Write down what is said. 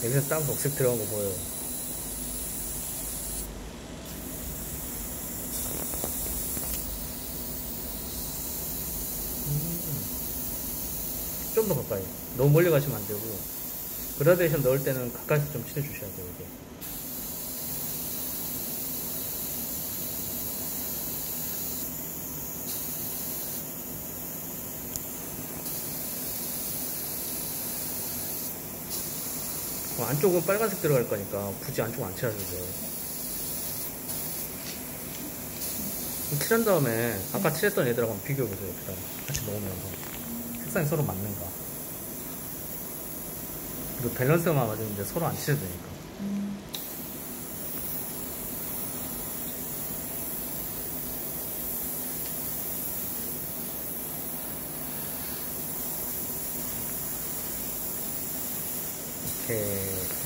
여기서 딱 녹색 들어간 거 보여요. 좀 더 가까이. 너무 멀리 가시면 안 되고, 그라데이션 넣을 때는 가까이서 좀 칠해주셔야 돼요, 이게. 안쪽은 빨간색 들어갈 거니까 굳이 안쪽 안 칠하셔도 돼요. 칠한 다음에 아까 칠했던 애들하고 한번 비교해보세요. 옆에다 같이 넣으면서 색상이 서로 맞는가. 그리고 밸런스만 맞으면 이제 서로 안 칠해도 되니까. 이렇게